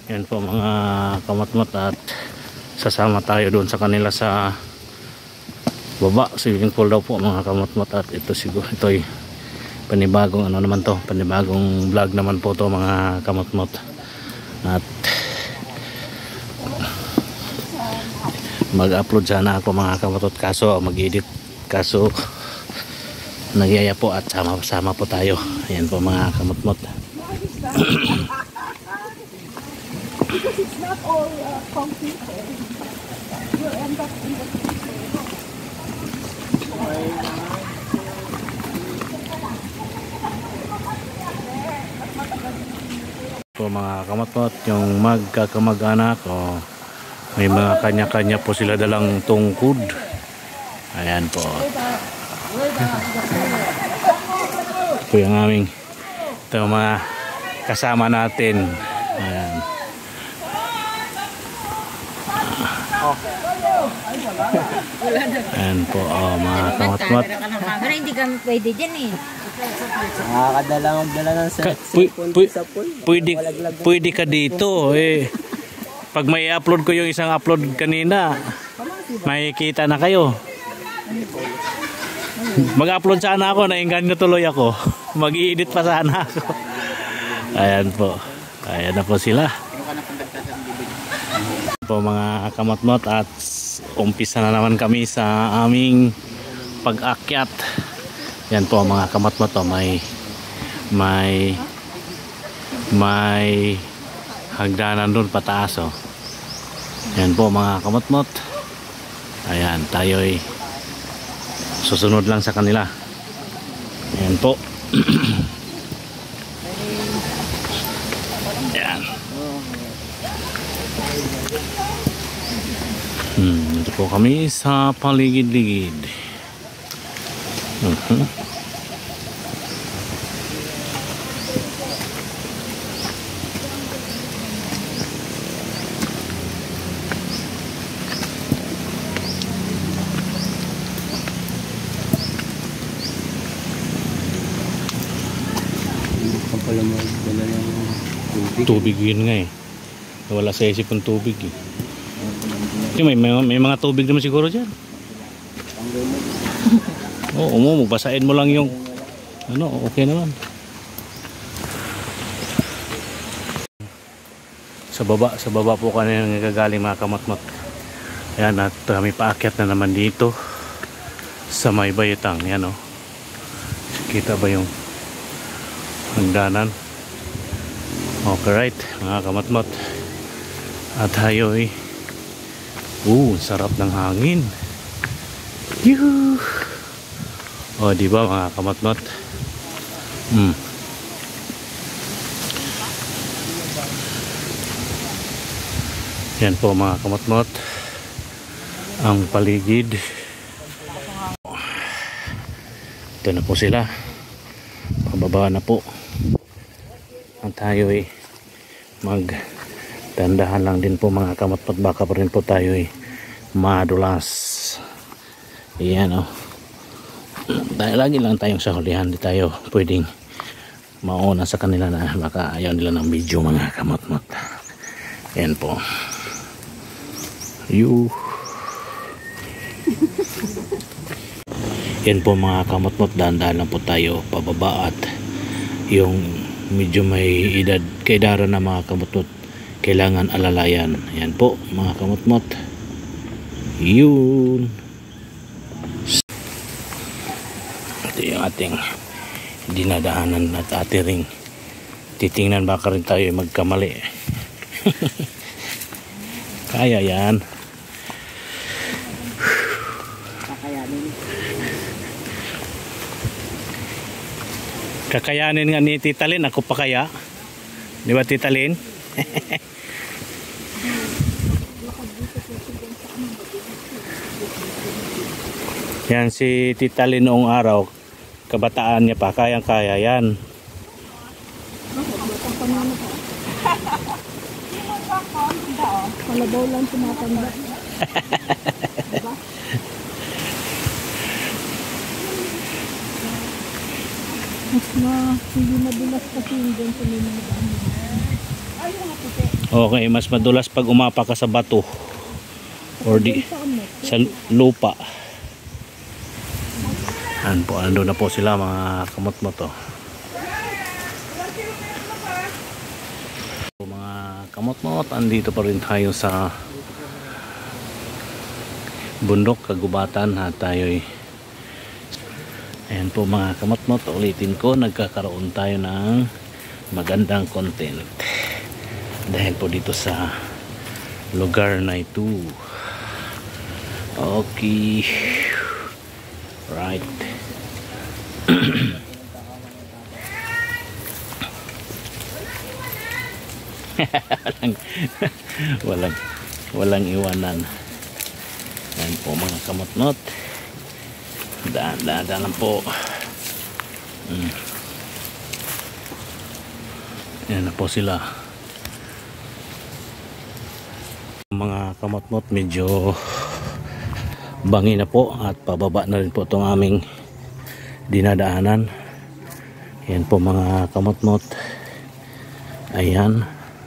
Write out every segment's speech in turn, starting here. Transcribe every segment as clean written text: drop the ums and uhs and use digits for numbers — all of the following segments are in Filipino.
Yan po mga kamatmat, at sasama tayo doon sa kanila sa baba, swimming pool daw po mga kamatmat. At ito siguro, ito ay panibagong ano naman to, panibagong vlog naman po to mga kamatmat. At mag-upload sana ako mga kamatmat, kaso mag-edit, kaso nagyaya po at sama-sama po tayo. Ayan po mga kamatmat. Because it's not all computer. You'll end up in the po mga kamatmat, yung magkakamag-anak, may mga kanya-kanya po sila dalang tungkod. Ayan po. Ito yung aming, ito yung mga kasama natin. Ayan. Ayan po mga kamatmat. Hindi kami pwede dyan eh. Nakakadala ng sa pool. Pwede ka dito eh. Pag may upload ko yung isang upload kanina, makikita na kayo. Mag-upload sana ako, nainggan ko tuloy ako. Mag-i-edit pa sana ako. Ayan po. Ayan na po sila. Po mga kamatmat, at umpisa na naman kami sa aming pag-akyat. Yan po mga kamatmat, may hagdanan doon pataas. Yan po mga kamatmat. Ayan, tayo'y susunod lang sa kanila. Yan po. Yan. Ito po kami sa paligid-ligid. Tubig yun nga eh. Wala sa isip ng tubig eh. May mga tubig naman siguro dyan. Oo, basahin mo lang yung ano, okay naman. Sa baba po kanina nagagaling mga kamatmat. Ayan, at kami paakyat na naman dito sa may bayitang. Yan o. Kita ba yung hagdanan? Okay, right mga kamatmat. At tayo eh, sarap ng hangin. Yuhu! O diba mga kamatmat? Yan po mga kamatmat, ang paligid. Ito na po sila, pababa na po. At tayo ay magdandahan lang din po mga kamatmat, baka pa rin po tayo ay madulas. Ayan dahil lagi lang tayong sa hulihan, di tayo pwedeng mauna sa kanila na baka ayaw nila ng video mga kamatmat. Ayan po. Yan po mga kamatmat, dahan-dahan lang po tayo pababa, at yung medyo may kaidaran na mga kamatmat, kailangan alalayan. Yan po mga kamatmat. Yun. Ito yung ating dinadaanan at ating titingnan, baka rin tayo magkamali. Kaya yan. Kakayanin nga ni Tita Lynn, ako pa kaya? Di ba Tita Lynn? Yan si Tita Lynn noong araw, kabataan niya pa, kayang-kaya yan. Kalabaw lang tumatanda. Mas na hindi madulas kasi yung dyan sa may mga dami. Ay, mga puti. Okay, mas madulas pag umapa ka sa bato or di sa lupa. Yan po, ando na po sila mga kamot-mot. Mga kamot-mot, andito pa rin tayo sa bundok, kagubatan at tayo'y ayan po mga kamot-mot, ulitin ko, nagkakaroon tayo ng magandang content dahil po dito sa lugar na ito. Okay, right. walang iwanan. Yan po mga kamot-mot, daan lang po. Yan na po sila mga kamot-mot, medyo bangi na po at pababa na rin po itong aming dinadaanan. Yan po mga kamot-mot, ayan,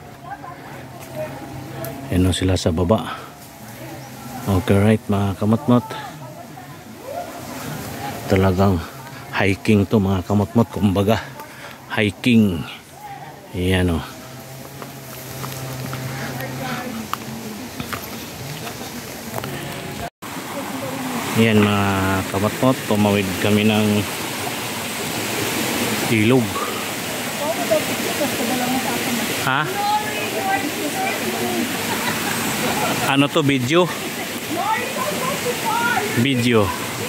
yan o sila sa baba. Okay, right mga kamot-mot, talagang hiking to mga kamot-mot, kumbaga hiking. Ayan o, yan mga kamot-mot, tumawid kami ng ilog. Ha? Ano to, video? Video.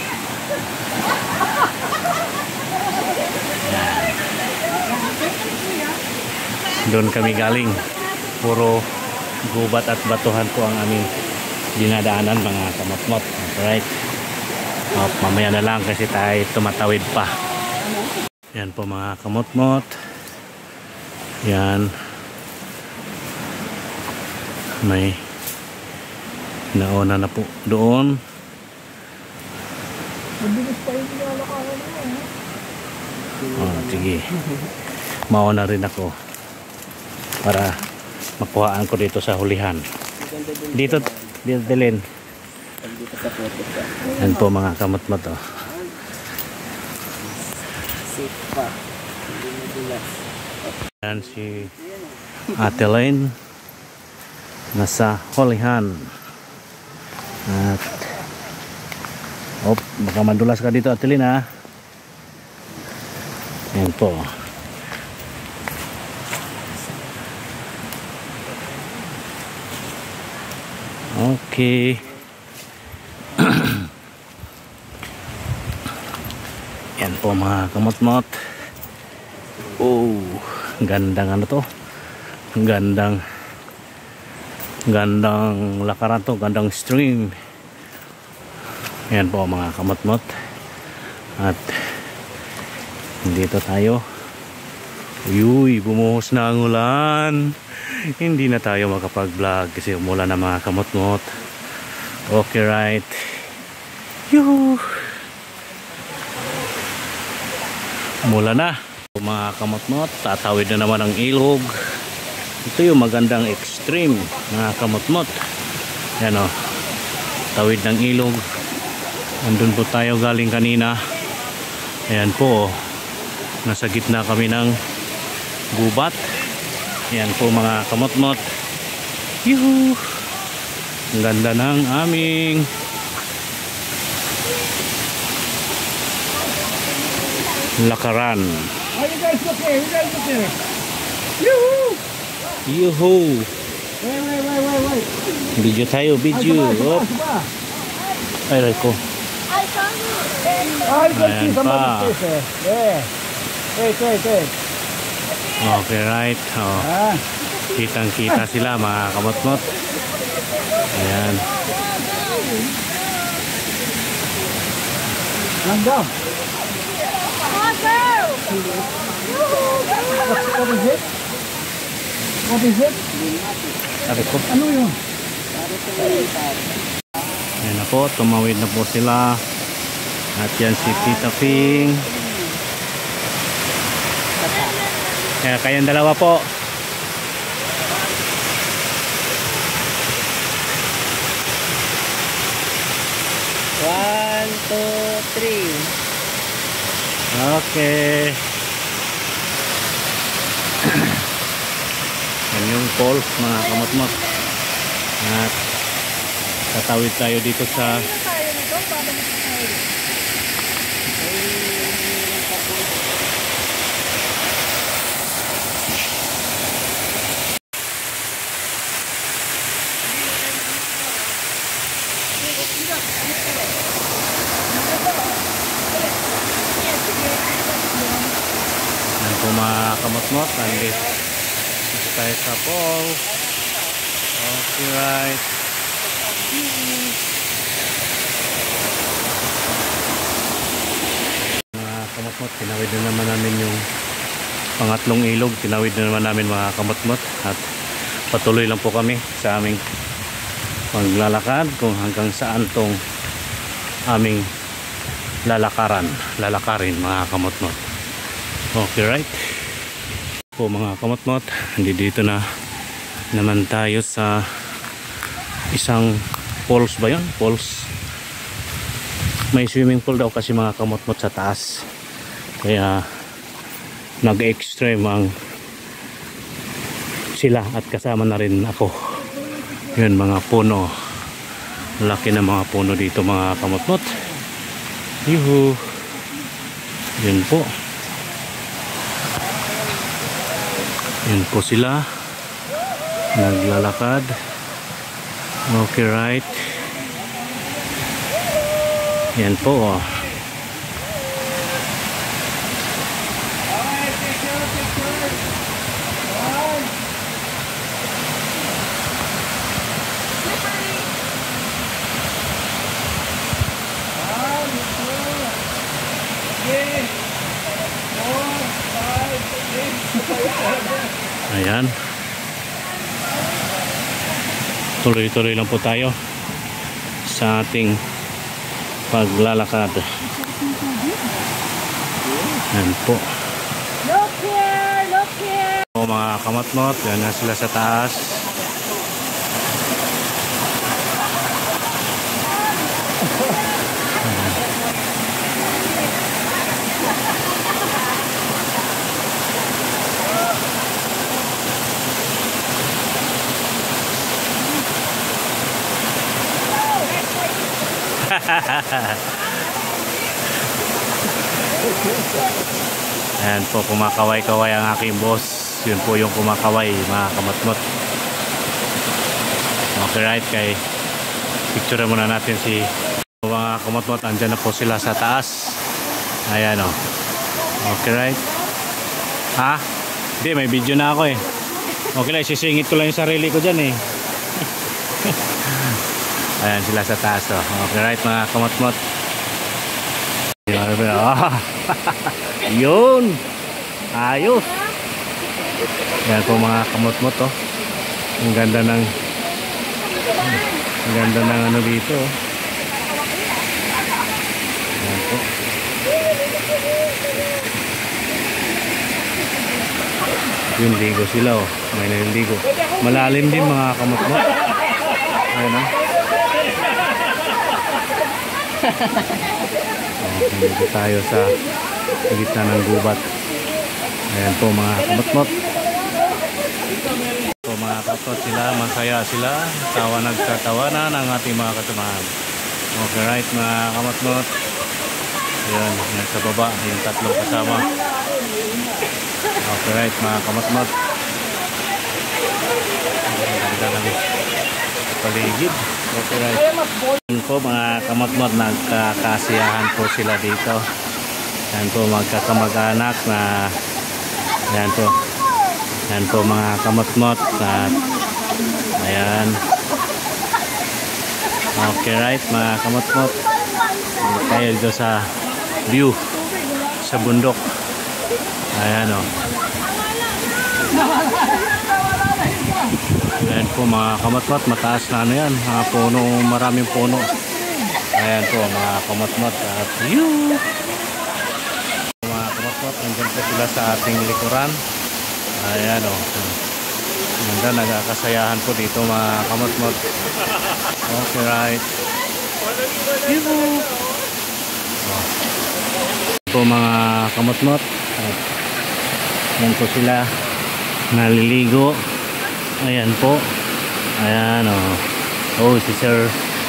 Doon kami galing. Puro gubat at batuhan po ang aming dinadaanan mga kamot-mot. Right. Mamaya na lang kasi tayo tumatawid pa. Yan po mga kamot-mot. Yan. May nauna na po doon. Oh, sige. Mauna rin ako para makuhaan ko dito sa hulihan. Dito dilin. Yan po mga kamot-mot. Yan si Ate Lane nasa hulihan. At baka madulas ka dito, Ate Lane, ha. Yan po. Okay. Yan po mga kamot-mot. Oh, gandang ano to, gandang lakaran to, gandang stream. Yan po mga kamot-mot. At dito tayo. Uyuy, bumuhos na ang ulan. Hindi na tayo makapag-vlog kasi umulan na mga kamot-mot. Okay, right. Yuhu. Umulan na. Mga kamot-mot, tatawid na naman ang ilog. Ito yung magandang extreme mga kamot-mot. Yan o, tawid ng ilog. Andun po tayo galing kanina. Ayan po, nasa gitna kami ng gubat. Ayan po mga kamot-mot. Yuhu! Ang ganda ng aming lakaran. Oh, you guys look here. You guys look here. Yoo-hoo! Yuhu! Wait. Video tayo, video. Ay, ko. Oh, you can see Ayan somebody pa. face there. Yeah. Wait. Okay, right. Oh. Ah. Kitang-kita sila mga kamot-mot. Ayan. Lang down. What is it? Sabi ko. Ano yun? Ayan na po, tumawid na po sila. At yan si Tita Ping. Kaya kayong dalawa po. 2, 3. Okay. Yan yung falls mga kamot-mot. At tatawid tayo dito sa Tayo na to, babalik na tayo. yan po mga kamot-mot. Nandito tayo sa falls. Okay, right. Mga kamot-mot, tinawid na naman namin yung pangatlong ilog. Tinawid na naman namin mga kamot-mot. At patuloy lang po kami sa aming maglalakad kung hanggang saan tong aming lalakarin mga kamot-mot. Okay, right. Po mga kamot-mot, dito na naman tayo sa isang falls ba yun? Falls. May swimming pool daw kasi mga kamot-mot sa taas. Kaya nag-extreme ang sila at kasama na rin ako. Yun mga puno. Laki na mga puno dito mga kamot-mot. Yuhu. Yun po. Yun po sila. Naglalakad. Okay, right. Yan po oh. Ayan. Tuloy-tuloy lang po tayo sa ating paglalakad. Ayan po. Look here! Look here! O mga kamot-mot, yan na sila sa taas. Ayan po, kumakaway-kaway ang aking boss. Yun po yung kumakaway mga kamatmot. Okay, right, kay picture muna natin si mga kamatmot. Andyan na po sila sa taas. Ayan o. Okay, right. Ha? Hindi, may video na ako eh. Okay lang, sisingit ko lang yung sarili ko dyan eh. Ayan sila sa taas oh. Okay, right mga kamatmot. Yun. Ayos. Yan po mga kamot-mot oh. Ang ganda ng ano dito oh. Yan po. Yun, ligo sila oh. May naliligo. Malalim din mga kamot-mot. Ayan oh. Dito tayo sa gitna ng gubat. Ayan po mga kamot-mot. Po mga kapot sila, masaya sila. Nagtatawanan ang ating mga kasamahan. Okay, right mga kamot-mot. Ayan, yan sa baba, yung tatlong kasama. Okay, right mga kamot-mot. Ganda lang paligid. Okay, right. Yan po mga kamot-mot, nagkakasiyahan po sila dito. Yan po magkakamag-anak na yan po. Yan po mga kamot-mot. Ayan. Okay, right mga kamot-mot. Tayo dito sa view sa bundok. Ayan o. Ayan po mga kamot-mot, mataas na ano yan, mga puno, maraming puno. Ayan po mga kamot-mot. At yun mga kamot-mot, nandyan po sila sa ating likuran. Ayan o. Ganda, nagkakasayahan po dito mga kamot-mot. Okay, right. Yun. Po mga kamot-mot. At yan po sila naliligo. Ayan po. Ayan oh. Si sir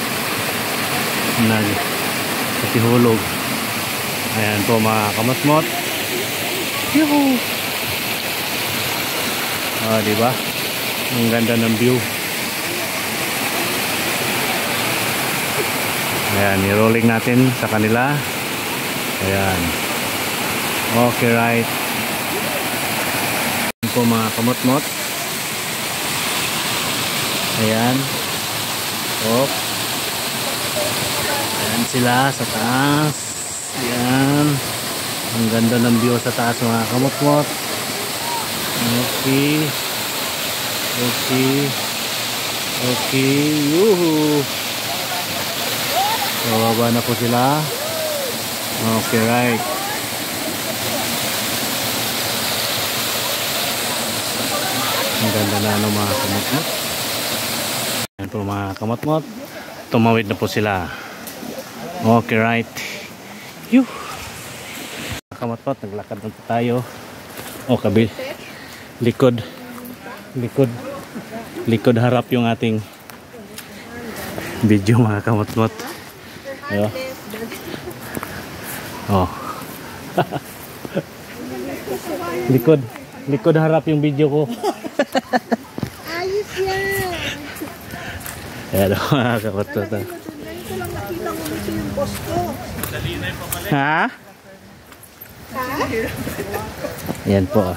nagkatihulog. Ayan po mga kamot-mot. Yuhu! Diba? Ang ganda ng view. Ayan, i-rolling natin sa kanila. Ayan. Okay, right. Ayan po mga kamot-mot. Ayan. Oh. Ayan sila sa taas. Ayan. Ang ganda ng view sa taas mga kamot-mot. Okay. Yuhu. Bababa na po sila. Okay, right. Ang ganda na mga kamot-mot. Ayan po mga kamot-mot. Tumawid na po sila. Okay, right. Yuh. Kamot-mot, naglakad na po tayo. Kabil. Likod harap yung ating video mga kamot-mot. Ayo. Likod harap yung video ko. Ayos yan. Ayan mga kamot-mot. Ngayon ko lang nakita mo nito yung boss ko. Ha? Yan po.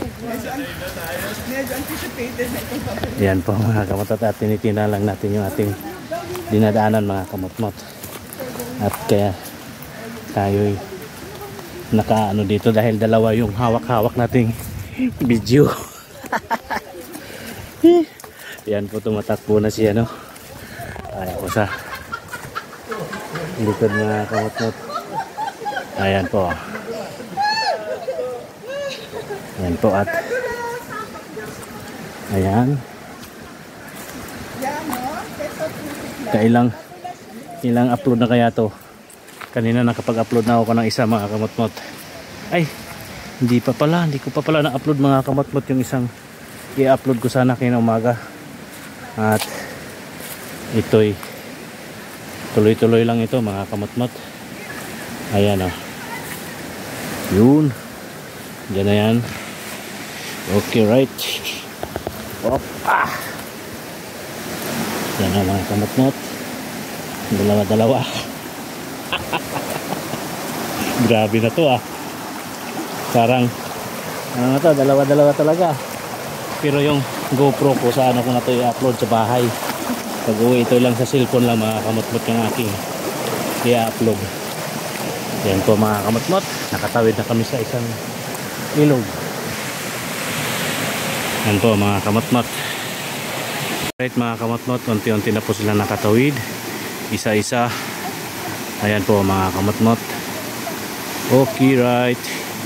Yan po mga kamot-mot. At tinitina lang natin yung ating dinadaanan mga kamot-mot. At kaya tayo'y nakaano dito dahil dalawa yung hawak-hawak nating video. Yan po, tumatakbo na siya, no? Ayan po sa likod mga kamot-mot. Ayan po. Ayan po at ayan. Ilang upload na kaya to? Kanina nakapag-upload na ako ng isa mga kamot-mot. Ay, hindi ko pa pala na-upload mga kamot-mot yung isang i-upload ko sana kaya umaga. At ito'y tuloy-tuloy lang ito mga kamot-mot. Ayan Yun. Diyan na yan. Okay, right. Yan na mga kamot-mot. Dalawa-dalawa. Grabe na to Parang dalawa-dalawa talaga. Pero yung GoPro ko saan ako na to i-upload sa bahay. Pag uwi ito lang sa cellphone lang mga kamot-mot yung aking i-upload. Yan po mga kamot-mot. Nakatawid na kami sa isang ilog. Yan po mga kamot-mot. Right mga kamot-mot, unti-unti na po sila nakatawid. Isa-isa. Ayan po mga kamot-mot. Okay, right.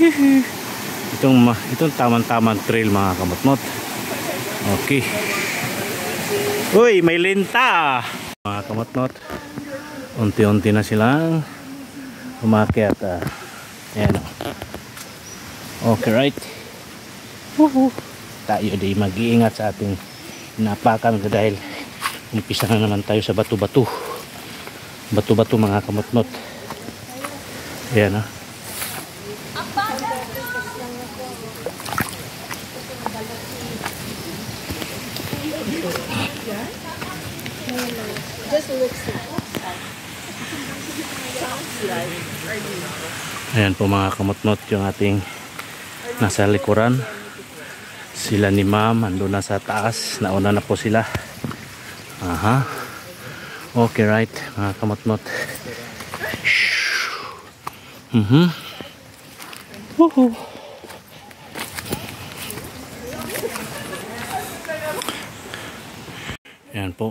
Itong tamang-tamang trail mga kamot-mot. Okay. Uy, may linta. Mga kamot-mot. Unti-unti na silang umakyat. Ayan Okay, right. Tayo di mag-iingat sa ating napakan dahil umpisa na naman tayo sa bato-bato mga kamot-mot. Ayan Ayan po mga kamot-mot yung ating nasa likuran. Sila ni ma'am ando na sa taas, nauna na po sila. Okay, right mga kamot-mot. Ayan po.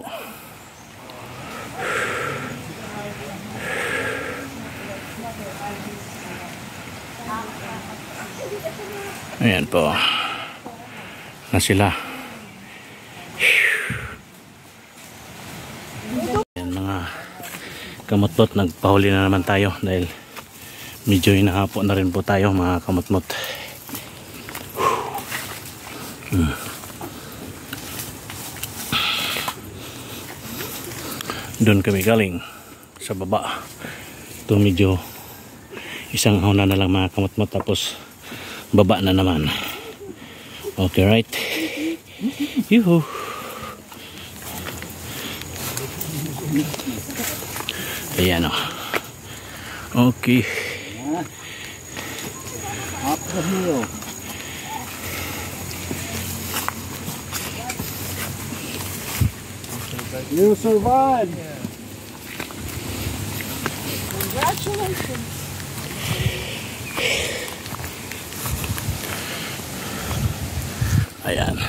Ayan po na sila. Ayan mga kamot-mot, nagpahuli na naman tayo dahil Medyo hinahapo na rin po tayo mga kamot-mot. Doon kami galing sa baba. Ito medyo isang hauna na lang mga kamot-mot, tapos baba na naman. Okay, right? Yuhu! Ayan o. Okay. Up the hill. You survived. Congratulations. Ayan.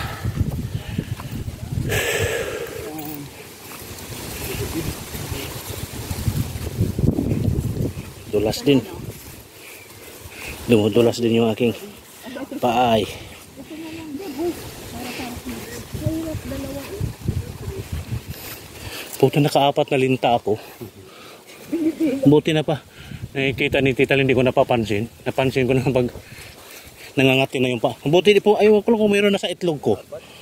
Dulas din. Dumudulas din yung aking paay. Puto, nakaapat na linta ako. Buti na pa. Nakikita ni Tita, hindi ko napapansin. Napansin ko na pag nangangati na yung pa. Buti di po, ayaw ko lang kung mayroon na sa itlog ko.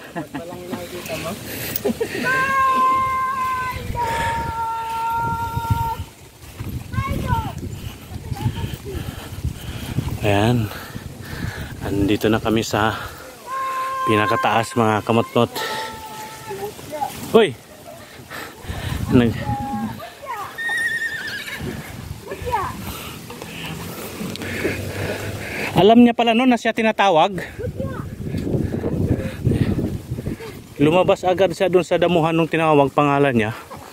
Ayan. Andito na kami sa pinakataas mga kamot-not. Hoy! Alam niya pala noon na siya tinatawag. Lumabas agad siya doon sa damuhan nung tinawag pangalan niya.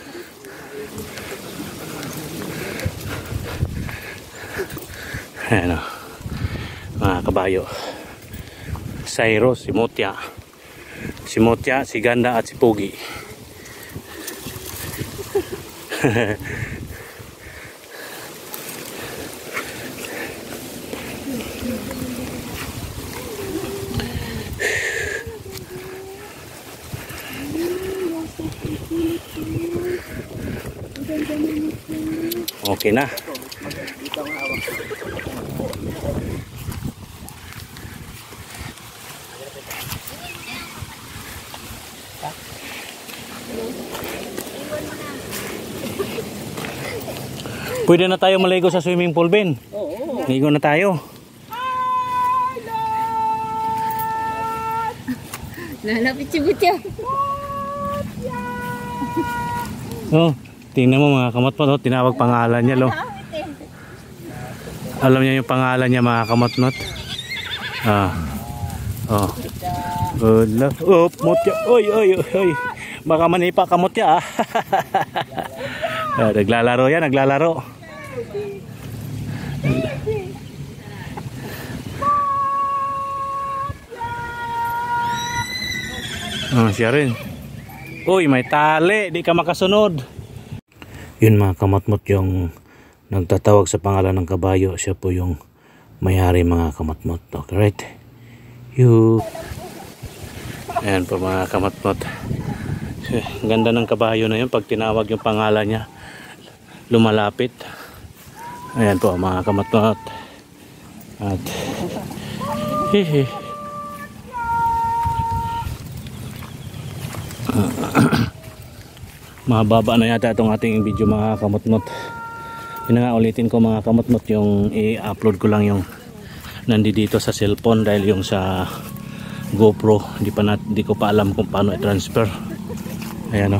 Ayan o, mga kabayo. Sairo, si Motya, si Ganda at si Pogi. Okay na. Pwede na tayo maligo sa swimming pool, Ben. Oo. Ligo na tayo. Lalapit si Butya. Oh, tingnan mo mga kamot-not, tinawag pangalan niya, lo. Alam niya yung pangalan niya mga kamot-not. Oh. Oh, Motya. Oy. Baka manipa ka, Motya, ah. Naglalaro yan, naglalaro. Siya rin. Uy, may tali, di ka makasunod. Yun mga kamot-mot, yung nagtatawag sa pangalan ng kabayo, siya po yung may-ari mga kamot-mot. Okay, right? Ayan po mga kamot-mot. Ganda ng kabayo na yun, pag tinawag yung pangalan niya, lumalapit. Ayan po mga kamot-mot. At mababa na yata itong ating video mga kamot-mot. Ulitin ko mga kamot-mot, yung i-upload ko lang yung nandito sa cellphone, dahil yung sa GoPro hindi ko pa alam kung paano i-transfer. Ayan o.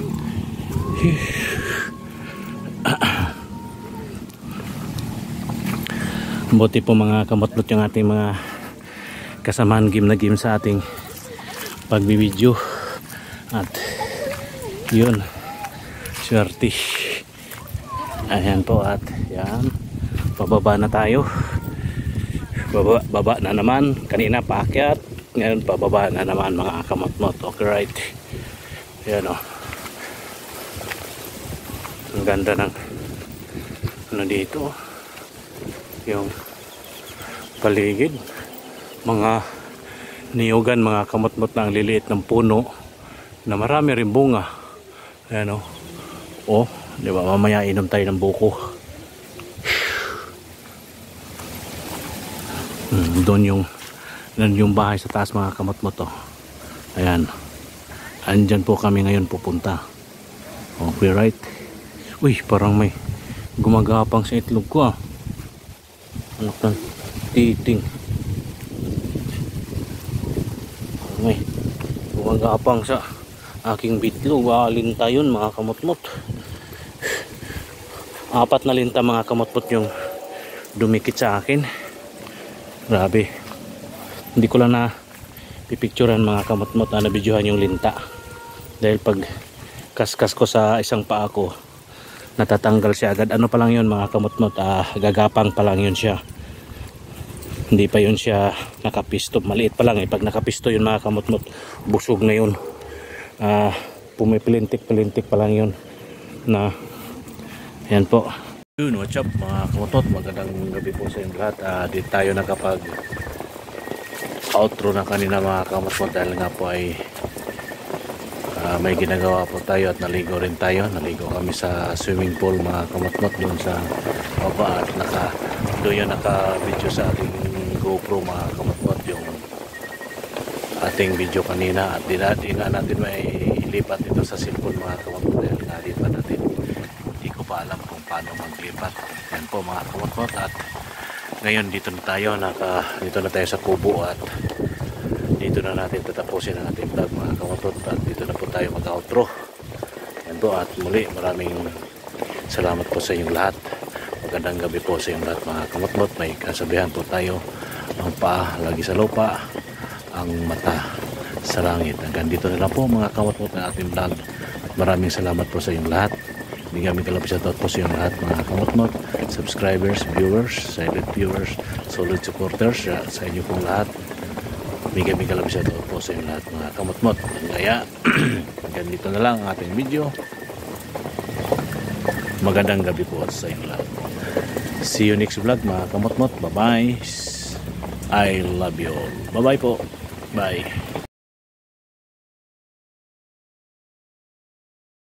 Buti po mga kamot-mot yung ating mga kasamaan game sa ating pagbibideo. At yun, swerte. Ayan po, at yan, pababa na tayo. Baba na naman. Kanina paakyat, ngayon pababa na naman mga kamot-mot. Okay, right? Ayan o. Ang ganda ng ano dito, yung paligid, mga niyugan mga kamot-mot na ang liliit ng puno na marami rin bunga. Ayan o. Oh, di ba, mamaya inom tayo ng buko. Doon yung bahay sa taas mga kamot-mot, oh. Ayan. Andyan po kami ngayon pupunta. Okay, right? Uy, parang may gumagapang sa itlog ko, ah. Anak ng titing. May gumagapang sa aking bitlog. Linta yun mga kamot-mot. 4 na linta mga kamot-mot yung dumikit sa akin. Grabe. Hindi ko lang na pipicturean mga kamot-mot na nabidyohan yung linta. Dahil pag kaskas ko sa isang paa ko, natatanggal siya agad. Ano pa lang yun mga kamot-mot, gagapang pa lang yun siya. Hindi pa yun siya nakapisto. Maliit pa lang eh. Pag nakapisto yun mga kamot-mot, busog na yun. Pumipilintik pa lang yun na. Yan po. Yun, what's up mga kamot-mot, magandang gabi po sa inyo lahat. Di tayo nakapag outro na kanina mga kamot-mot dahil nga po ay may ginagawa po tayo at naligo rin tayo. Naligo kami sa swimming pool mga kamot-mot doon sa baba at doon yung naka-video sa ating GoPro mga kamot-mot, yung ating video kanina. At di nga natin may lipat ito sa cellphone mga kamot-mot dahil nalipat natin. Hindi ko pa alam kung paano maglipat. Yan po mga kamot-mot, at ngayon dito na tayo sa kubo at dito na natin tatapusin ang ating vlog mga kamot-mot, at dito na po tayo mag-outro. Yan po, at muli maraming salamat po sa inyong lahat. Magandang gabi po sa inyong lahat mga kamot-mot. May kasabihan po tayo, ang paa lagi sa lupa, ang mata sa langit. Hanggang dito na lang po mga kamot-mot ng ating vlog, at maraming salamat po sa inyong lahat. Bigyan kalapit shoutout po sa inyong lahat mga kamot-mot, subscribers, viewers, silent viewers, solid supporters, sa inyo pong lahat. Bigyan kalapit shoutout po sa inyong lahat mga kamot-mot. Kaya hanggang dito na lang ang ating video. Magandang gabi po sa inyong lahat. See you next vlog mga kamot-mot. Bye bye. I love you all. Bye bye po. Bye.